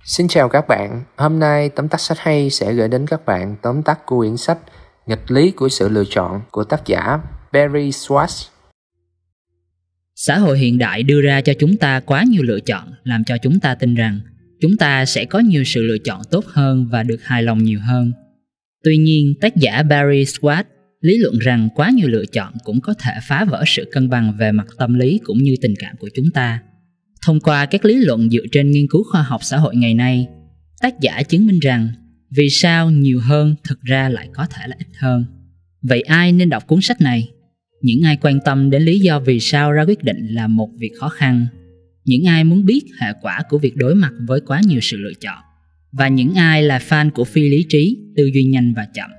Xin chào các bạn, hôm nay tóm tắt sách hay sẽ gửi đến các bạn tóm tắt của quyển sách Nghịch lý của sự lựa chọn của tác giả Barry Schwartz. Xã hội hiện đại đưa ra cho chúng ta quá nhiều lựa chọn, làm cho chúng ta tin rằng chúng ta sẽ có nhiều sự lựa chọn tốt hơn và được hài lòng nhiều hơn. Tuy nhiên, tác giả Barry Schwartz lý luận rằng quá nhiều lựa chọn cũng có thể phá vỡ sự cân bằng về mặt tâm lý cũng như tình cảm của chúng ta. Thông qua các lý luận dựa trên nghiên cứu khoa học xã hội ngày nay, tác giả chứng minh rằng vì sao nhiều hơn thực ra lại có thể là ít hơn. Vậy ai nên đọc cuốn sách này? Những ai quan tâm đến lý do vì sao ra quyết định là một việc khó khăn, những ai muốn biết hệ quả của việc đối mặt với quá nhiều sự lựa chọn, và những ai là fan của phi lý trí, tư duy nhanh và chậm.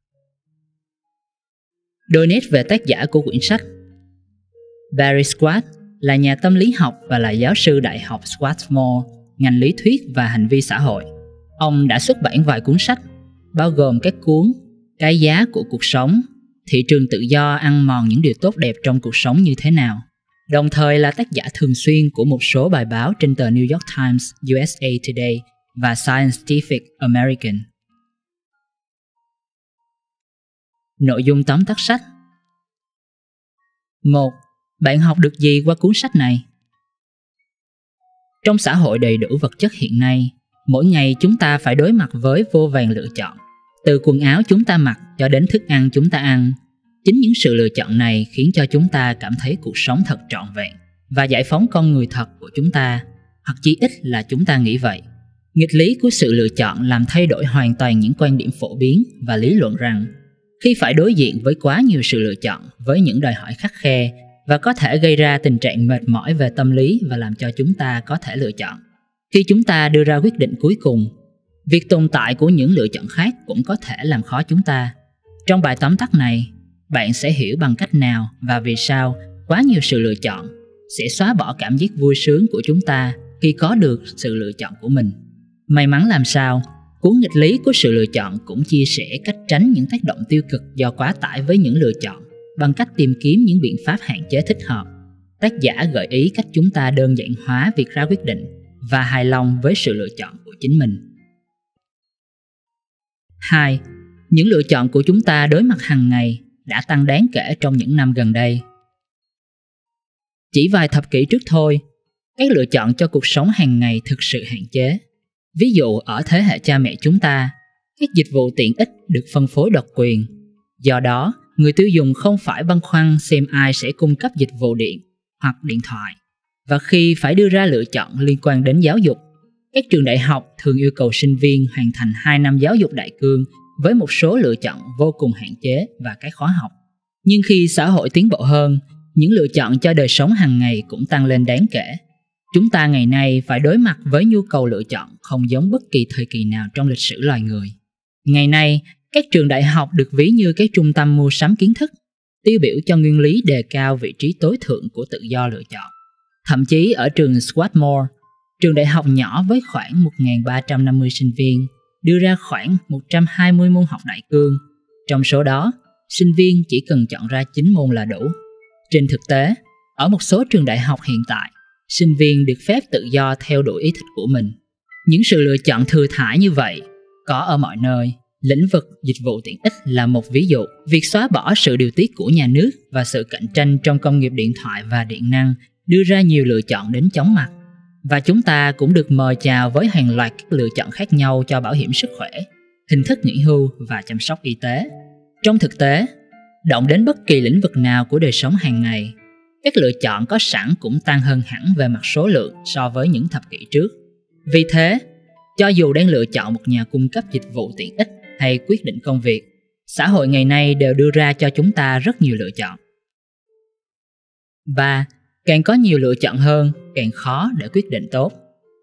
Đôi nét về tác giả của quyển sách. Barry Schwartz là nhà tâm lý học và là giáo sư Đại học Swarthmore, ngành lý thuyết và hành vi xã hội. Ông đã xuất bản vài cuốn sách, bao gồm các cuốn Cái giá của cuộc sống, Thị trường tự do ăn mòn những điều tốt đẹp trong cuộc sống như thế nào, đồng thời là tác giả thường xuyên của một số bài báo trên tờ New York Times, USA Today và Scientific American. Nội dung tóm tắt sách. 1. Bạn học được gì qua cuốn sách này? Trong xã hội đầy đủ vật chất hiện nay, mỗi ngày chúng ta phải đối mặt với vô vàn lựa chọn. Từ quần áo chúng ta mặc cho đến thức ăn chúng ta ăn. Chính những sự lựa chọn này khiến cho chúng ta cảm thấy cuộc sống thật trọn vẹn và giải phóng con người thật của chúng ta, hoặc chí ít là chúng ta nghĩ vậy. Nghịch lý của sự lựa chọn làm thay đổi hoàn toàn những quan điểm phổ biến và lý luận rằng khi phải đối diện với quá nhiều sự lựa chọn với những đòi hỏi khắt khe và có thể gây ra tình trạng mệt mỏi về tâm lý và làm cho chúng ta có thể lựa chọn. Khi chúng ta đưa ra quyết định cuối cùng, việc tồn tại của những lựa chọn khác cũng có thể làm khó chúng ta. Trong bài tóm tắt này, bạn sẽ hiểu bằng cách nào và vì sao quá nhiều sự lựa chọn sẽ xóa bỏ cảm giác vui sướng của chúng ta khi có được sự lựa chọn của mình. May mắn làm sao, cuốn Nghịch lý của sự lựa chọn cũng chia sẻ cách tránh những tác động tiêu cực do quá tải với những lựa chọn bằng cách tìm kiếm những biện pháp hạn chế thích hợp. Tác giả gợi ý cách chúng ta đơn giản hóa việc ra quyết định và hài lòng với sự lựa chọn của chính mình. 2. Những lựa chọn của chúng ta đối mặt hàng ngày đã tăng đáng kể trong những năm gần đây. Chỉ vài thập kỷ trước thôi, các lựa chọn cho cuộc sống hàng ngày thực sự hạn chế. Ví dụ ở thế hệ cha mẹ chúng ta, các dịch vụ tiện ích được phân phối độc quyền. Do đó, người tiêu dùng không phải băn khoăn xem ai sẽ cung cấp dịch vụ điện hoặc điện thoại. Và khi phải đưa ra lựa chọn liên quan đến giáo dục, các trường đại học thường yêu cầu sinh viên hoàn thành 2 năm giáo dục đại cương với một số lựa chọn vô cùng hạn chế và cái khó học. Nhưng khi xã hội tiến bộ hơn, những lựa chọn cho đời sống hàng ngày cũng tăng lên đáng kể. Chúng ta ngày nay phải đối mặt với nhu cầu lựa chọn không giống bất kỳ thời kỳ nào trong lịch sử loài người. Ngày nay, các trường đại học được ví như các trung tâm mua sắm kiến thức, tiêu biểu cho nguyên lý đề cao vị trí tối thượng của tự do lựa chọn. Thậm chí ở trường Swarthmore, trường đại học nhỏ với khoảng 1.350 sinh viên, đưa ra khoảng 120 môn học đại cương. Trong số đó, sinh viên chỉ cần chọn ra 9 môn là đủ. Trên thực tế, ở một số trường đại học hiện tại, sinh viên được phép tự do theo đuổi ý thích của mình. Những sự lựa chọn thừa thãi như vậy có ở mọi nơi. Lĩnh vực dịch vụ tiện ích là một ví dụ. Việc xóa bỏ sự điều tiết của nhà nước và sự cạnh tranh trong công nghiệp điện thoại và điện năng đưa ra nhiều lựa chọn đến chóng mặt. Và chúng ta cũng được mời chào với hàng loạt các lựa chọn khác nhau cho bảo hiểm sức khỏe, hình thức nghỉ hưu và chăm sóc y tế. Trong thực tế, động đến bất kỳ lĩnh vực nào của đời sống hàng ngày, các lựa chọn có sẵn cũng tăng hơn hẳn về mặt số lượng so với những thập kỷ trước. Vì thế, cho dù đang lựa chọn một nhà cung cấp dịch vụ tiện ích hay quyết định công việc, xã hội ngày nay đều đưa ra cho chúng ta rất nhiều lựa chọn. 3. Càng có nhiều lựa chọn hơn, càng khó để quyết định tốt.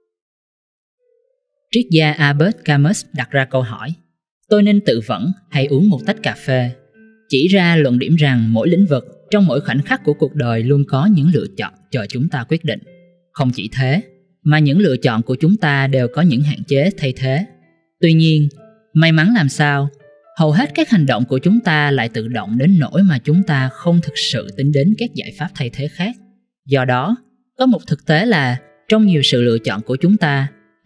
Triết gia Albert Camus đặt ra câu hỏi: tôi nên tự vẫn hay uống một tách cà phê? Chỉ ra luận điểm rằng mỗi lĩnh vực trong mỗi khoảnh khắc của cuộc đời luôn có những lựa chọn chờ chúng ta quyết định. Không chỉ thế, mà những lựa chọn của chúng ta đều có những hạn chế thay thế. Tuy nhiên, may mắn làm sao, hầu hết các hành động của chúng ta lại tự động đến nỗi mà chúng ta không thực sự tính đến các giải pháp thay thế khác. Do đó, có một thực tế là trong nhiều sự lựa chọn của chúng ta,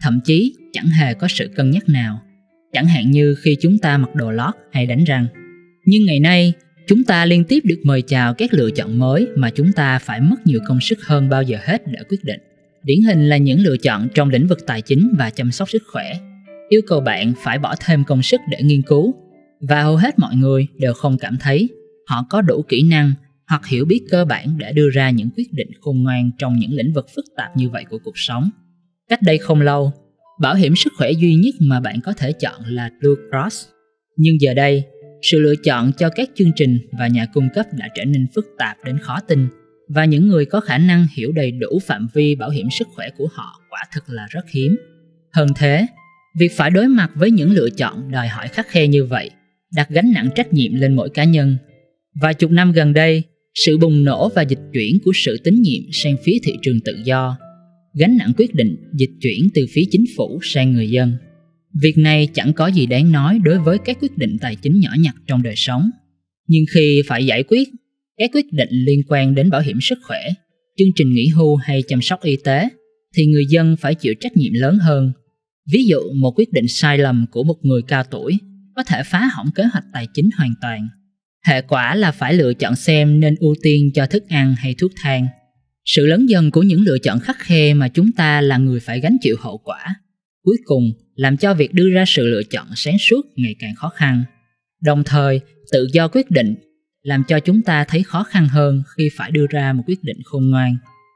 thậm chí chẳng hề có sự cân nhắc nào, chẳng hạn như khi chúng ta mặc đồ lót hay đánh răng. Nhưng ngày nay, chúng ta liên tiếp được mời chào các lựa chọn mới mà chúng ta phải mất nhiều công sức hơn bao giờ hết để quyết định. Điển hình là những lựa chọn trong lĩnh vực tài chính và chăm sóc sức khỏe, yêu cầu bạn phải bỏ thêm công sức để nghiên cứu, và hầu hết mọi người đều không cảm thấy họ có đủ kỹ năng hoặc hiểu biết cơ bản để đưa ra những quyết định khôn ngoan trong những lĩnh vực phức tạp như vậy của cuộc sống. Cách đây không lâu, bảo hiểm sức khỏe duy nhất mà bạn có thể chọn là Blue Cross. Nhưng giờ đây, sự lựa chọn cho các chương trình và nhà cung cấp đã trở nên phức tạp đến khó tin, và những người có khả năng hiểu đầy đủ phạm vi bảo hiểm sức khỏe của họ quả thực là rất hiếm. Hơn thế, việc phải đối mặt với những lựa chọn đòi hỏi khắt khe như vậy đặt gánh nặng trách nhiệm lên mỗi cá nhân. Vài chục năm gần đây, sự bùng nổ và dịch chuyển của sự tín nhiệm sang phía thị trường tự do, gánh nặng quyết định dịch chuyển từ phía chính phủ sang người dân. Việc này chẳng có gì đáng nói đối với các quyết định tài chính nhỏ nhặt trong đời sống. Nhưng khi phải giải quyết các quyết định liên quan đến bảo hiểm sức khỏe, chương trình nghỉ hưu hay chăm sóc y tế, thì người dân phải chịu trách nhiệm lớn hơn. Ví dụ, một quyết định sai lầm của một người cao tuổi có thể phá hỏng kế hoạch tài chính hoàn toàn. Hệ quả là phải lựa chọn xem nên ưu tiên cho thức ăn hay thuốc thang. Sự lớn dần của những lựa chọn khắt khe mà chúng ta là người phải gánh chịu hậu quả, cuối cùng làm cho việc đưa ra sự lựa chọn sáng suốt ngày càng khó khăn. Đồng thời, tự do quyết định làm cho chúng ta thấy khó khăn hơn khi phải đưa ra một quyết định khôn ngoan.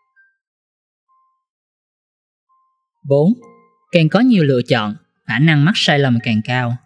4. Càng có nhiều lựa chọn, khả năng mắc sai lầm càng cao.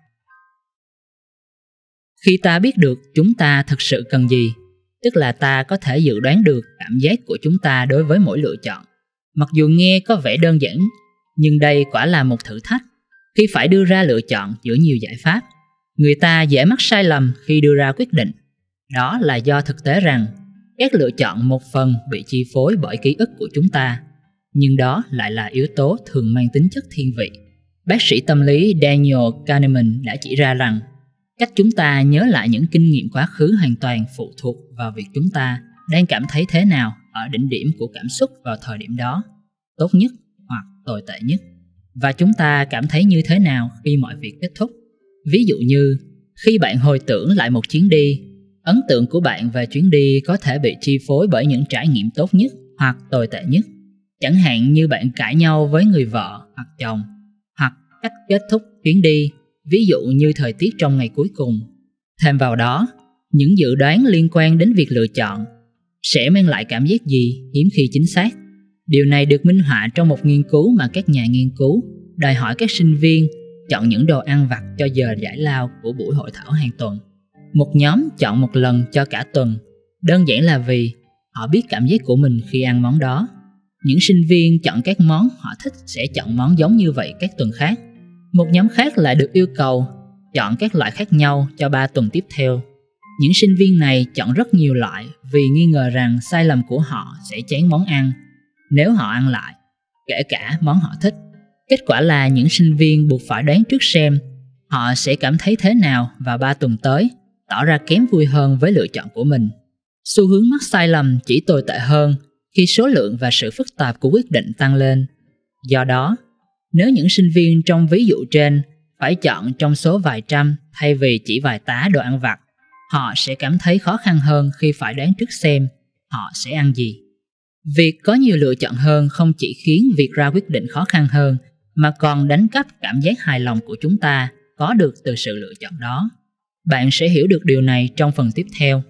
Khi ta biết được chúng ta thực sự cần gì, tức là ta có thể dự đoán được cảm giác của chúng ta đối với mỗi lựa chọn. Mặc dù nghe có vẻ đơn giản, nhưng đây quả là một thử thách. Khi phải đưa ra lựa chọn giữa nhiều giải pháp, người ta dễ mắc sai lầm khi đưa ra quyết định. Đó là do thực tế rằng các lựa chọn một phần bị chi phối bởi ký ức của chúng ta, nhưng đó lại là yếu tố thường mang tính chất thiên vị. Bác sĩ tâm lý Daniel Kahneman đã chỉ ra rằng cách chúng ta nhớ lại những kinh nghiệm quá khứ hoàn toàn phụ thuộc vào việc chúng ta đang cảm thấy thế nào ở đỉnh điểm của cảm xúc vào thời điểm đó, tốt nhất hoặc tồi tệ nhất, và chúng ta cảm thấy như thế nào khi mọi việc kết thúc. Ví dụ như, khi bạn hồi tưởng lại một chuyến đi, ấn tượng của bạn về chuyến đi có thể bị chi phối bởi những trải nghiệm tốt nhất hoặc tồi tệ nhất, chẳng hạn như bạn cãi nhau với người vợ hoặc chồng, hoặc cách kết thúc chuyến đi, ví dụ như thời tiết trong ngày cuối cùng. Thêm vào đó, những dự đoán liên quan đến việc lựa chọn sẽ mang lại cảm giác gì hiếm khi chính xác. Điều này được minh họa trong một nghiên cứu mà các nhà nghiên cứu đòi hỏi các sinh viên chọn những đồ ăn vặt cho giờ giải lao của buổi hội thảo hàng tuần. Một nhóm chọn một lần cho cả tuần, đơn giản là vì họ biết cảm giác của mình khi ăn món đó. Những sinh viên chọn các món họ thích sẽ chọn món giống như vậy các tuần khác. Một nhóm khác lại được yêu cầu chọn các loại khác nhau cho 3 tuần tiếp theo. Những sinh viên này chọn rất nhiều loại vì nghi ngờ rằng sai lầm của họ sẽ chán món ăn nếu họ ăn lại, kể cả món họ thích. Kết quả là những sinh viên buộc phải đoán trước xem họ sẽ cảm thấy thế nào vào 3 tuần tới, tỏ ra kém vui hơn với lựa chọn của mình. Xu hướng mắc sai lầm chỉ tồi tệ hơn khi số lượng và sự phức tạp của quyết định tăng lên. Do đó, nếu những sinh viên trong ví dụ trên phải chọn trong số vài trăm thay vì chỉ vài tá đồ ăn vặt, họ sẽ cảm thấy khó khăn hơn khi phải đoán trước xem họ sẽ ăn gì. Việc có nhiều lựa chọn hơn không chỉ khiến việc ra quyết định khó khăn hơn, mà còn đánh cắp cảm giác hài lòng của chúng ta có được từ sự lựa chọn đó. Bạn sẽ hiểu được điều này trong phần tiếp theo.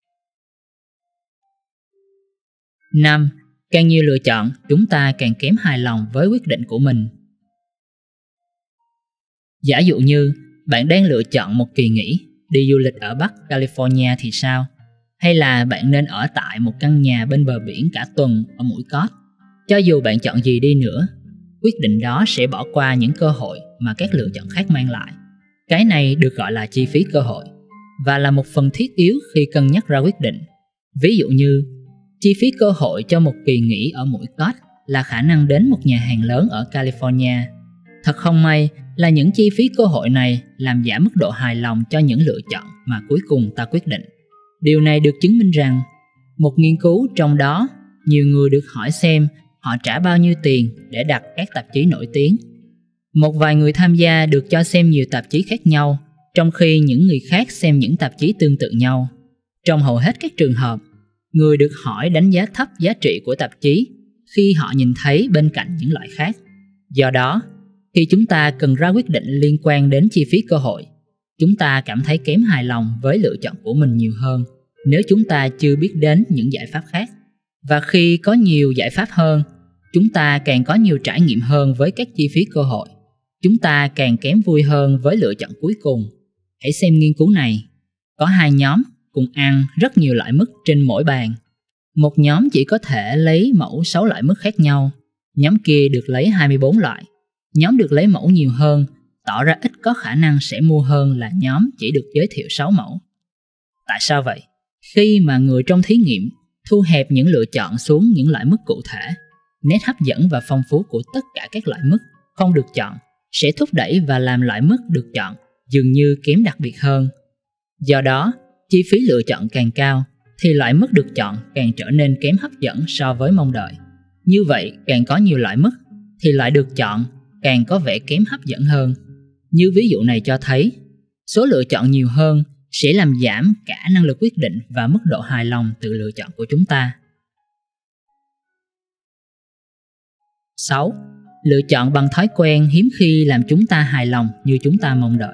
5. Càng nhiều lựa chọn, chúng ta càng kém hài lòng với quyết định của mình. Giả dụ như bạn đang lựa chọn một kỳ nghỉ đi du lịch ở Bắc California thì sao? Hay là bạn nên ở tại một căn nhà bên bờ biển cả tuần ở mũi Cod? Cho dù bạn chọn gì đi nữa, quyết định đó sẽ bỏ qua những cơ hội mà các lựa chọn khác mang lại. Cái này được gọi là chi phí cơ hội, và là một phần thiết yếu khi cân nhắc ra quyết định. Ví dụ như, chi phí cơ hội cho một kỳ nghỉ ở mũi Cod là khả năng đến một nhà hàng lớn ở California. Thật không may là những chi phí cơ hội này làm giảm mức độ hài lòng cho những lựa chọn mà cuối cùng ta quyết định. Điều này được chứng minh rằng, một nghiên cứu trong đó, nhiều người được hỏi xem họ trả bao nhiêu tiền để đặt các tạp chí nổi tiếng, Một vài người tham gia được cho xem nhiều tạp chí khác nhau, trong khi những người khác xem những tạp chí tương tự nhau. Trong hầu hết các trường hợp, người được hỏi đánh giá thấp giá trị của tạp chí khi họ nhìn thấy bên cạnh những loại khác. Do đó, khi chúng ta cần ra quyết định liên quan đến chi phí cơ hội, chúng ta cảm thấy kém hài lòng với lựa chọn của mình nhiều hơn nếu chúng ta chưa biết đến những giải pháp khác. Và khi có nhiều giải pháp hơn, chúng ta càng có nhiều trải nghiệm hơn với các chi phí cơ hội. Chúng ta càng kém vui hơn với lựa chọn cuối cùng. Hãy xem nghiên cứu này. Có 2 nhóm cùng ăn rất nhiều loại mứt trên mỗi bàn. Một nhóm chỉ có thể lấy mẫu 6 loại mứt khác nhau. Nhóm kia được lấy 24 loại. Nhóm được lấy mẫu nhiều hơn tỏ ra ít có khả năng sẽ mua hơn là nhóm chỉ được giới thiệu 6 mẫu. Tại sao vậy? Khi mà người trong thí nghiệm thu hẹp những lựa chọn xuống những loại mứt cụ thể, nét hấp dẫn và phong phú của tất cả các loại mứt không được chọn sẽ thúc đẩy và làm loại mứt được chọn dường như kém đặc biệt hơn. Do đó, chi phí lựa chọn càng cao thì loại mứt được chọn càng trở nên kém hấp dẫn so với mong đợi. Như vậy, càng có nhiều loại mứt thì loại được chọn càng có vẻ kém hấp dẫn hơn. Như ví dụ này cho thấy, số lựa chọn nhiều hơn sẽ làm giảm cả năng lực quyết định và mức độ hài lòng từ lựa chọn của chúng ta. 6. Lựa chọn bằng thói quen hiếm khi làm chúng ta hài lòng như chúng ta mong đợi.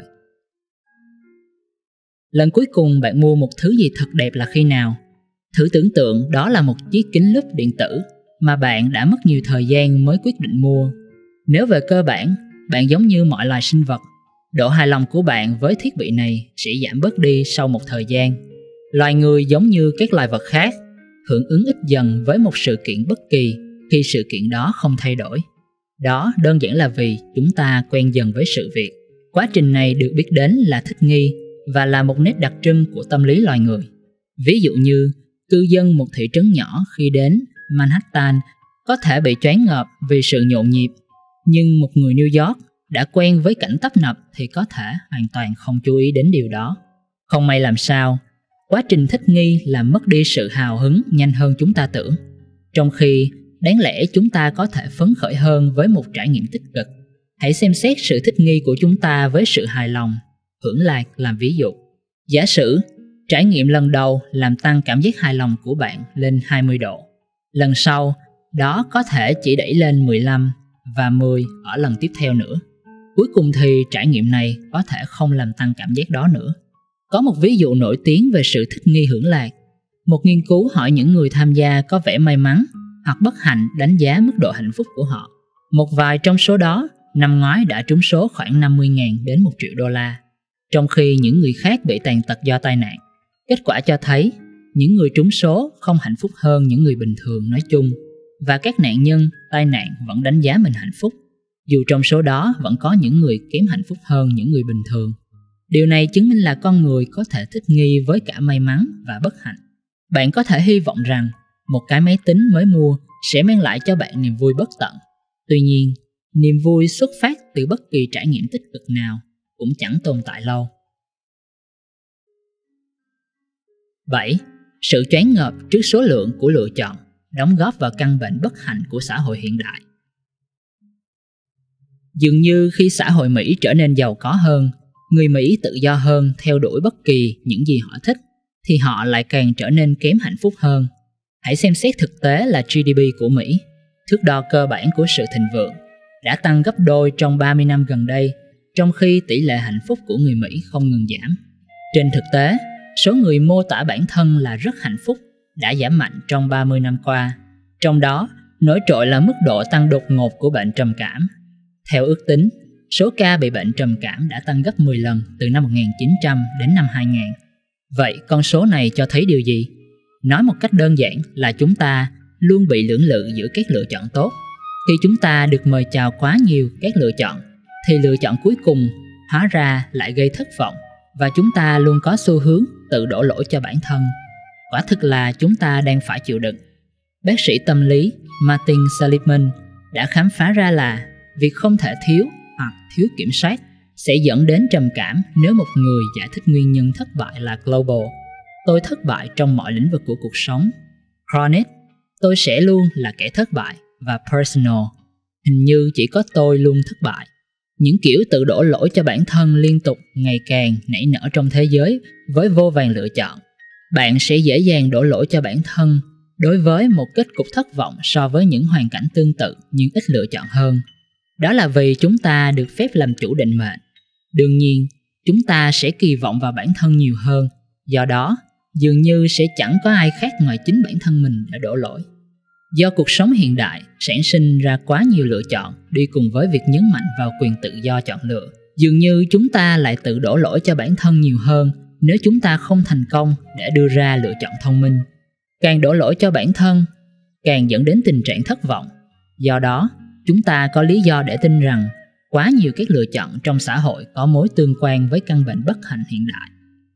Lần cuối cùng bạn mua một thứ gì thật đẹp là khi nào? Thử tưởng tượng đó là một chiếc kính lúp điện tử mà bạn đã mất nhiều thời gian mới quyết định mua. Nếu về cơ bản, bạn giống như mọi loài sinh vật, độ hài lòng của bạn với thiết bị này sẽ giảm bớt đi sau một thời gian. Loài người giống như các loài vật khác, hưởng ứng ít dần với một sự kiện bất kỳ khi sự kiện đó không thay đổi. Đó đơn giản là vì chúng ta quen dần với sự việc. Quá trình này được biết đến là thích nghi và là một nét đặc trưng của tâm lý loài người. Ví dụ như, cư dân một thị trấn nhỏ khi đến Manhattan có thể bị choáng ngợp vì sự nhộn nhịp, nhưng một người New York đã quen với cảnh tấp nập thì có thể hoàn toàn không chú ý đến điều đó. Không may làm sao, quá trình thích nghi làm mất đi sự hào hứng nhanh hơn chúng ta tưởng, trong khi đáng lẽ chúng ta có thể phấn khởi hơn với một trải nghiệm tích cực. Hãy xem xét sự thích nghi của chúng ta với sự hài lòng, hưởng lạc làm ví dụ. Giả sử, trải nghiệm lần đầu làm tăng cảm giác hài lòng của bạn lên 20 độ. Lần sau, đó có thể chỉ đẩy lên 15 và 10 ở lần tiếp theo nữa. Cuối cùng thì trải nghiệm này có thể không làm tăng cảm giác đó nữa. Có một ví dụ nổi tiếng về sự thích nghi hưởng lạc. Một nghiên cứu hỏi những người tham gia có vẻ may mắn hoặc bất hạnh đánh giá mức độ hạnh phúc của họ. Một vài trong số đó năm ngoái đã trúng số khoảng 50.000 đến 1 triệu đô la, trong khi những người khác bị tàn tật do tai nạn. Kết quả cho thấy những người trúng số không hạnh phúc hơn những người bình thường nói chung, và các nạn nhân tai nạn vẫn đánh giá mình hạnh phúc, dù trong số đó vẫn có những người kém hạnh phúc hơn những người bình thường. Điều này chứng minh là con người có thể thích nghi với cả may mắn và bất hạnh. Bạn có thể hy vọng rằng một cái máy tính mới mua sẽ mang lại cho bạn niềm vui bất tận. Tuy nhiên, niềm vui xuất phát từ bất kỳ trải nghiệm tích cực nào cũng chẳng tồn tại lâu. 7. Sự choáng ngợp trước số lượng của lựa chọn đóng góp vào căn bệnh bất hạnh của xã hội hiện đại. Dường như khi xã hội Mỹ trở nên giàu có hơn, người Mỹ tự do hơn theo đuổi bất kỳ những gì họ thích, thì họ lại càng trở nên kém hạnh phúc hơn. Hãy xem xét thực tế là GDP của Mỹ, thước đo cơ bản của sự thịnh vượng, đã tăng gấp đôi trong 30 năm gần đây, trong khi tỷ lệ hạnh phúc của người Mỹ không ngừng giảm. Trên thực tế, số người mô tả bản thân là rất hạnh phúc đã giảm mạnh trong 30 năm qua. Trong đó, nổi trội là mức độ tăng đột ngột của bệnh trầm cảm. Theo ước tính, số ca bị bệnh trầm cảm đã tăng gấp 10 lần từ năm 1900 đến năm 2000. Vậy con số này cho thấy điều gì? Nói một cách đơn giản là chúng ta luôn bị lưỡng lự giữa các lựa chọn tốt. Khi chúng ta được mời chào quá nhiều các lựa chọn, thì lựa chọn cuối cùng hóa ra lại gây thất vọng, và chúng ta luôn có xu hướng tự đổ lỗi cho bản thân. Quả thực là chúng ta đang phải chịu đựng. Bác sĩ tâm lý Martin Seligman đã khám phá ra là việc không thể thiếu hoặc thiếu kiểm soát sẽ dẫn đến trầm cảm nếu một người giải thích nguyên nhân thất bại là global. Tôi thất bại trong mọi lĩnh vực của cuộc sống. Chronic, tôi sẽ luôn là kẻ thất bại. Và personal, hình như chỉ có tôi luôn thất bại. Những kiểu tự đổ lỗi cho bản thân liên tục ngày càng nảy nở trong thế giới với vô vàn lựa chọn. Bạn sẽ dễ dàng đổ lỗi cho bản thân đối với một kết cục thất vọng so với những hoàn cảnh tương tự nhưng ít lựa chọn hơn. Đó là vì chúng ta được phép làm chủ định mệnh. Đương nhiên, chúng ta sẽ kỳ vọng vào bản thân nhiều hơn, do đó dường như sẽ chẳng có ai khác ngoài chính bản thân mình để đổ lỗi. Do cuộc sống hiện đại sản sinh ra quá nhiều lựa chọn đi cùng với việc nhấn mạnh vào quyền tự do chọn lựa, dường như chúng ta lại tự đổ lỗi cho bản thân nhiều hơn nếu chúng ta không thành công để đưa ra lựa chọn thông minh. Càng đổ lỗi cho bản thân, càng dẫn đến tình trạng thất vọng. Do đó, chúng ta có lý do để tin rằng quá nhiều các lựa chọn trong xã hội có mối tương quan với căn bệnh bất hạnh hiện đại.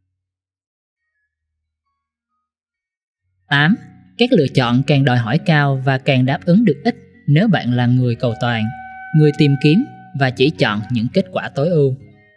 8. Các lựa chọn càng đòi hỏi cao và càng đáp ứng được ít nếu bạn là người cầu toàn, người tìm kiếm và chỉ chọn những kết quả tối ưu.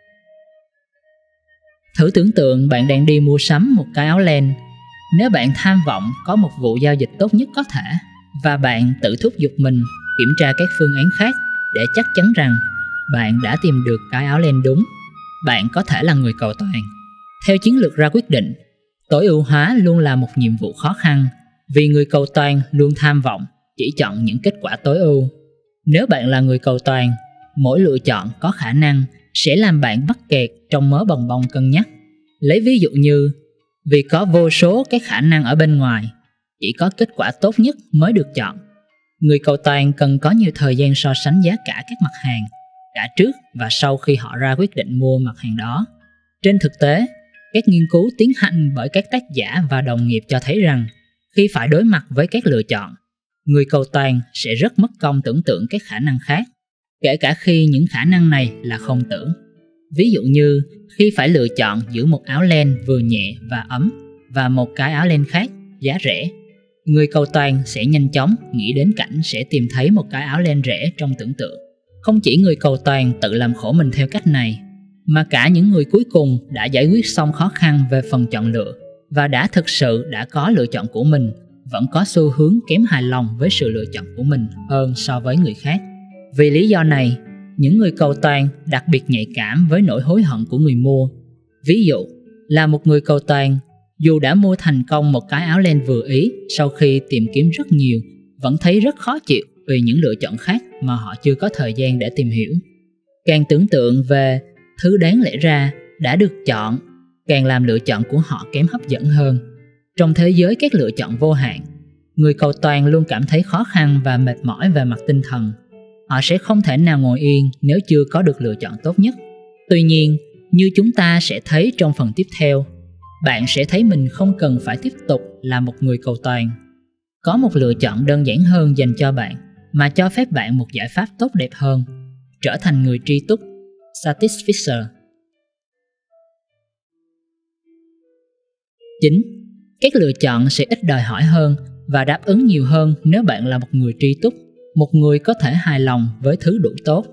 Thử tưởng tượng bạn đang đi mua sắm một cái áo len. Nếu bạn tham vọng có một vụ giao dịch tốt nhất có thể và bạn tự thúc giục mình kiểm tra các phương án khác để chắc chắn rằng bạn đã tìm được cái áo len đúng, bạn có thể là người cầu toàn. Theo chiến lược ra quyết định, tối ưu hóa luôn là một nhiệm vụ khó khăn vì người cầu toàn luôn tham vọng chỉ chọn những kết quả tối ưu. Nếu bạn là người cầu toàn, mỗi lựa chọn có khả năng sẽ làm bạn mắc kẹt trong mớ bòng bong cân nhắc. Lấy ví dụ như, vì có vô số các khả năng ở bên ngoài, chỉ có kết quả tốt nhất mới được chọn. Người cầu toàn cần có nhiều thời gian so sánh giá cả các mặt hàng, cả trước và sau khi họ ra quyết định mua mặt hàng đó. Trên thực tế, các nghiên cứu tiến hành bởi các tác giả và đồng nghiệp cho thấy rằng khi phải đối mặt với các lựa chọn, người cầu toàn sẽ rất mất công tưởng tượng các khả năng khác, kể cả khi những khả năng này là không tưởng. Ví dụ như khi phải lựa chọn giữa một áo len vừa nhẹ và ấm và một cái áo len khác giá rẻ, người cầu toàn sẽ nhanh chóng nghĩ đến cảnh sẽ tìm thấy một cái áo len rẻ trong tưởng tượng. Không chỉ người cầu toàn tự làm khổ mình theo cách này, mà cả những người cuối cùng đã giải quyết xong khó khăn về phần chọn lựa và đã thực sự đã có lựa chọn của mình vẫn có xu hướng kém hài lòng với sự lựa chọn của mình hơn so với người khác. Vì lý do này, những người cầu toàn đặc biệt nhạy cảm với nỗi hối hận của người mua. Ví dụ, là một người cầu toàn, dù đã mua thành công một cái áo len vừa ý, sau khi tìm kiếm rất nhiều, vẫn thấy rất khó chịu vì những lựa chọn khác mà họ chưa có thời gian để tìm hiểu. Càng tưởng tượng về thứ đáng lẽ ra đã được chọn, càng làm lựa chọn của họ kém hấp dẫn hơn. Trong thế giới các lựa chọn vô hạn, người cầu toàn luôn cảm thấy khó khăn và mệt mỏi về mặt tinh thần. Họ sẽ không thể nào ngồi yên nếu chưa có được lựa chọn tốt nhất. Tuy nhiên, như chúng ta sẽ thấy trong phần tiếp theo, bạn sẽ thấy mình không cần phải tiếp tục là một người cầu toàn. Có một lựa chọn đơn giản hơn dành cho bạn mà cho phép bạn một giải pháp tốt đẹp hơn: trở thành người tri túc, satisficer. 9. Các lựa chọn sẽ ít đòi hỏi hơn và đáp ứng nhiều hơn nếu bạn là một người tri túc, một người có thể hài lòng với thứ đủ tốt.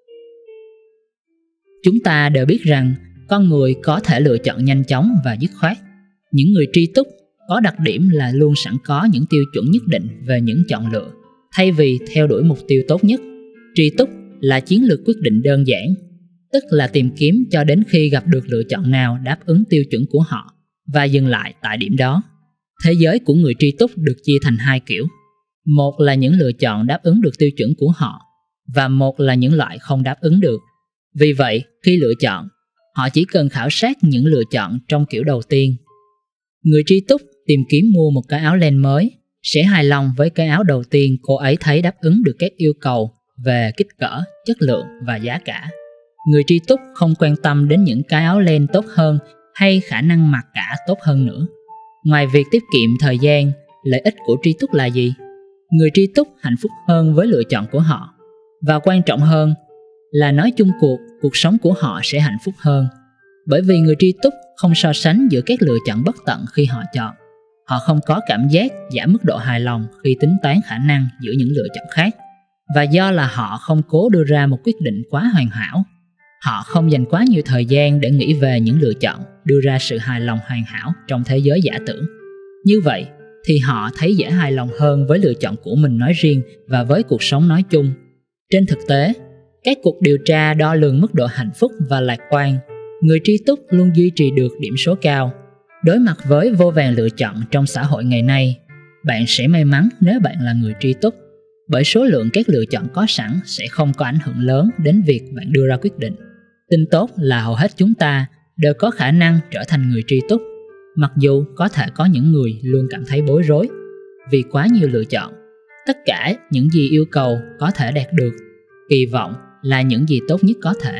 Chúng ta đều biết rằng con người có thể lựa chọn nhanh chóng và dứt khoát. Những người tri túc có đặc điểm là luôn sẵn có những tiêu chuẩn nhất định về những chọn lựa, thay vì theo đuổi mục tiêu tốt nhất. Tri túc là chiến lược quyết định đơn giản, tức là tìm kiếm cho đến khi gặp được lựa chọn nào đáp ứng tiêu chuẩn của họ và dừng lại tại điểm đó. Thế giới của người tri túc được chia thành hai kiểu. Một là những lựa chọn đáp ứng được tiêu chuẩn của họ, và một là những loại không đáp ứng được. Vì vậy, khi lựa chọn, họ chỉ cần khảo sát những lựa chọn trong kiểu đầu tiên. Người tri túc tìm kiếm mua một cái áo len mới sẽ hài lòng với cái áo đầu tiên cô ấy thấy đáp ứng được các yêu cầu về kích cỡ, chất lượng và giá cả. Người tri túc không quan tâm đến những cái áo len tốt hơn hay khả năng mặc cả tốt hơn nữa. Ngoài việc tiết kiệm thời gian, lợi ích của tri túc là gì? Người tri túc hạnh phúc hơn với lựa chọn của họ. Và quan trọng hơn là nói chung cuộc sống của họ sẽ hạnh phúc hơn. Bởi vì người tri túc không so sánh giữa các lựa chọn bất tận khi họ chọn. Họ không có cảm giác giảm mức độ hài lòng khi tính toán khả năng giữa những lựa chọn khác. Và do là họ không cố đưa ra một quyết định quá hoàn hảo, họ không dành quá nhiều thời gian để nghĩ về những lựa chọn đưa ra sự hài lòng hoàn hảo trong thế giới giả tưởng. Như vậy thì họ thấy dễ hài lòng hơn với lựa chọn của mình nói riêng và với cuộc sống nói chung. Trên thực tế, các cuộc điều tra đo lường mức độ hạnh phúc và lạc quan, người tri túc luôn duy trì được điểm số cao. Đối mặt với vô vàn lựa chọn trong xã hội ngày nay, bạn sẽ may mắn nếu bạn là người tri túc, bởi số lượng các lựa chọn có sẵn sẽ không có ảnh hưởng lớn đến việc bạn đưa ra quyết định. Tin tốt là hầu hết chúng ta đều có khả năng trở thành người tri túc, mặc dù có thể có những người luôn cảm thấy bối rối vì quá nhiều lựa chọn. Tất cả những gì yêu cầu có thể đạt được, kỳ vọng là những gì tốt nhất có thể.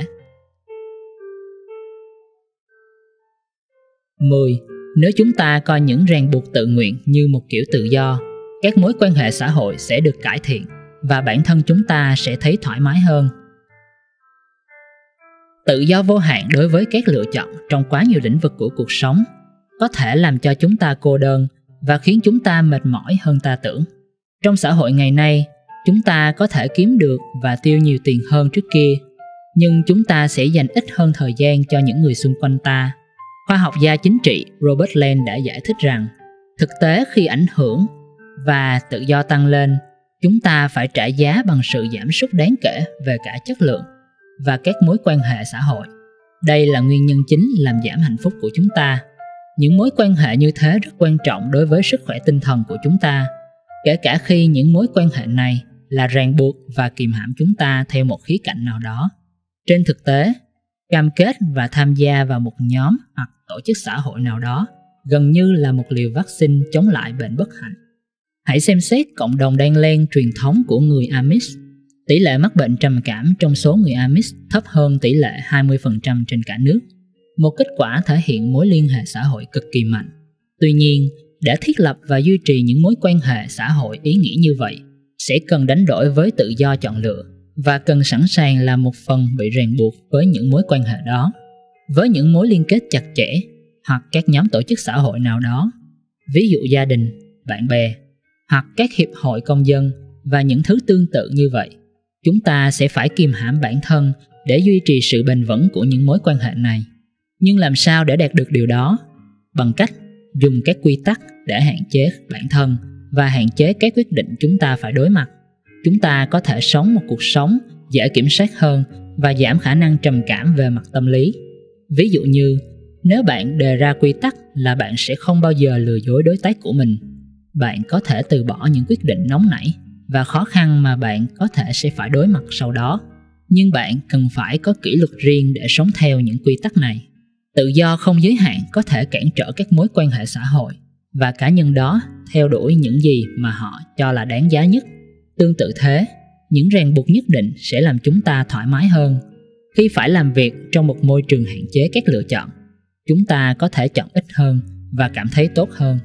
10. Nếu chúng ta coi những ràng buộc tự nguyện như một kiểu tự do, các mối quan hệ xã hội sẽ được cải thiện và bản thân chúng ta sẽ thấy thoải mái hơn. Tự do vô hạn đối với các lựa chọn trong quá nhiều lĩnh vực của cuộc sống có thể làm cho chúng ta cô đơn và khiến chúng ta mệt mỏi hơn ta tưởng. Trong xã hội ngày nay, chúng ta có thể kiếm được và tiêu nhiều tiền hơn trước kia, nhưng chúng ta sẽ dành ít hơn thời gian cho những người xung quanh ta. Khoa học gia chính trị Robert Land đã giải thích rằng, thực tế khi ảnh hưởng và tự do tăng lên, chúng ta phải trả giá bằng sự giảm sút đáng kể về cả chất lượng và các mối quan hệ xã hội. Đây là nguyên nhân chính làm giảm hạnh phúc của chúng ta. Những mối quan hệ như thế rất quan trọng đối với sức khỏe tinh thần của chúng ta, kể cả khi những mối quan hệ này là ràng buộc và kìm hãm chúng ta theo một khía cạnh nào đó. Trên thực tế, cam kết và tham gia vào một nhóm hoặc tổ chức xã hội nào đó gần như là một liều vaccine chống lại bệnh bất hạnh. Hãy xem xét cộng đồng đan len truyền thống của người Amish. Tỷ lệ mắc bệnh trầm cảm trong số người Amish thấp hơn tỷ lệ 20% trên cả nước, một kết quả thể hiện mối liên hệ xã hội cực kỳ mạnh. Tuy nhiên, để thiết lập và duy trì những mối quan hệ xã hội ý nghĩa như vậy, sẽ cần đánh đổi với tự do chọn lựa và cần sẵn sàng làm một phần bị ràng buộc với những mối quan hệ đó, với những mối liên kết chặt chẽ hoặc các nhóm tổ chức xã hội nào đó, ví dụ gia đình, bạn bè, hoặc các hiệp hội công dân và những thứ tương tự như vậy. Chúng ta sẽ phải kìm hãm bản thân để duy trì sự bền vững của những mối quan hệ này. Nhưng làm sao để đạt được điều đó? Bằng cách dùng các quy tắc để hạn chế bản thân và hạn chế các quyết định chúng ta phải đối mặt. Chúng ta có thể sống một cuộc sống dễ kiểm soát hơn và giảm khả năng trầm cảm về mặt tâm lý. Ví dụ như, nếu bạn đề ra quy tắc là bạn sẽ không bao giờ lừa dối đối tác của mình, bạn có thể từ bỏ những quyết định nóng nảy và khó khăn mà bạn có thể sẽ phải đối mặt sau đó. Nhưng bạn cần phải có kỷ luật riêng để sống theo những quy tắc này. Tự do không giới hạn có thể cản trở các mối quan hệ xã hội và cá nhân đó theo đuổi những gì mà họ cho là đáng giá nhất. Tương tự thế, những ràng buộc nhất định sẽ làm chúng ta thoải mái hơn. Khi phải làm việc trong một môi trường hạn chế các lựa chọn, chúng ta có thể chọn ít hơn và cảm thấy tốt hơn.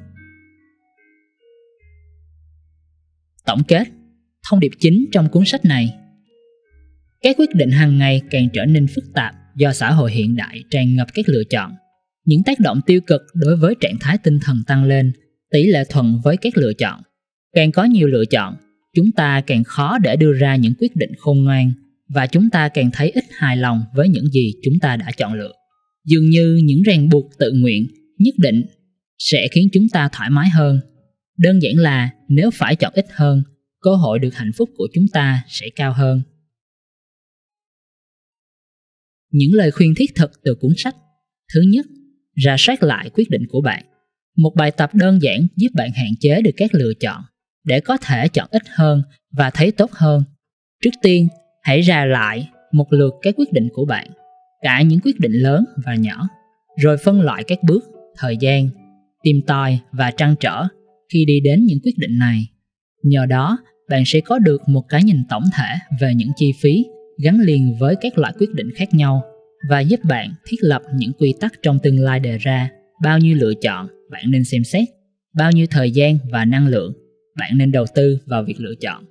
Tổng kết, thông điệp chính trong cuốn sách này. Các quyết định hàng ngày càng trở nên phức tạp do xã hội hiện đại tràn ngập các lựa chọn. Những tác động tiêu cực đối với trạng thái tinh thần tăng lên, tỷ lệ thuận với các lựa chọn. Càng có nhiều lựa chọn, chúng ta càng khó để đưa ra những quyết định khôn ngoan và chúng ta càng thấy ít hài lòng với những gì chúng ta đã chọn lựa. Dường như những ràng buộc tự nguyện nhất định sẽ khiến chúng ta thoải mái hơn. Đơn giản là nếu phải chọn ít hơn, cơ hội được hạnh phúc của chúng ta sẽ cao hơn. Những lời khuyên thiết thực từ cuốn sách. Thứ nhất, rà soát lại quyết định của bạn. Một bài tập đơn giản giúp bạn hạn chế được các lựa chọn để có thể chọn ít hơn và thấy tốt hơn. Trước tiên, hãy rà lại một lượt các quyết định của bạn, cả những quyết định lớn và nhỏ, rồi phân loại các bước, thời gian, tìm tòi và trăn trở khi đi đến những quyết định này. Nhờ đó, bạn sẽ có được một cái nhìn tổng thể về những chi phí gắn liền với các loại quyết định khác nhau và giúp bạn thiết lập những quy tắc trong tương lai đề ra. Bao nhiêu lựa chọn bạn nên xem xét, bao nhiêu thời gian và năng lượng bạn nên đầu tư vào việc lựa chọn.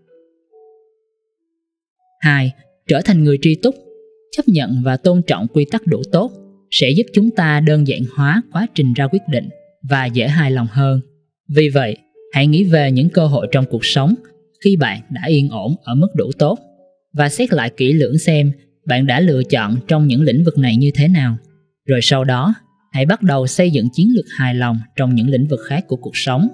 2. Trở thành người tri túc. Chấp nhận và tôn trọng quy tắc đủ tốt sẽ giúp chúng ta đơn giản hóa quá trình ra quyết định và dễ hài lòng hơn. Vì vậy, hãy nghĩ về những cơ hội trong cuộc sống khi bạn đã yên ổn ở mức đủ tốt và xét lại kỹ lưỡng xem bạn đã lựa chọn trong những lĩnh vực này như thế nào. Rồi sau đó, hãy bắt đầu xây dựng chiến lược hài lòng trong những lĩnh vực khác của cuộc sống.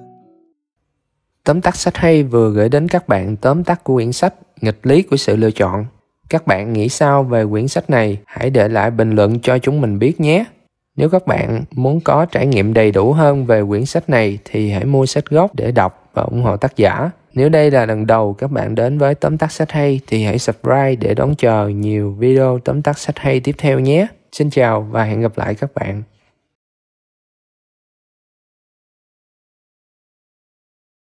Tóm tắt sách hay vừa gửi đến các bạn tóm tắt của quyển sách Nghịch lý của sự lựa chọn. Các bạn nghĩ sao về quyển sách này? Hãy để lại bình luận cho chúng mình biết nhé. Nếu các bạn muốn có trải nghiệm đầy đủ hơn về quyển sách này thì hãy mua sách gốc để đọc và ủng hộ tác giả. Nếu đây là lần đầu các bạn đến với Tóm tắt sách hay thì hãy subscribe để đón chờ nhiều video tóm tắt sách hay tiếp theo nhé. Xin chào và hẹn gặp lại các bạn.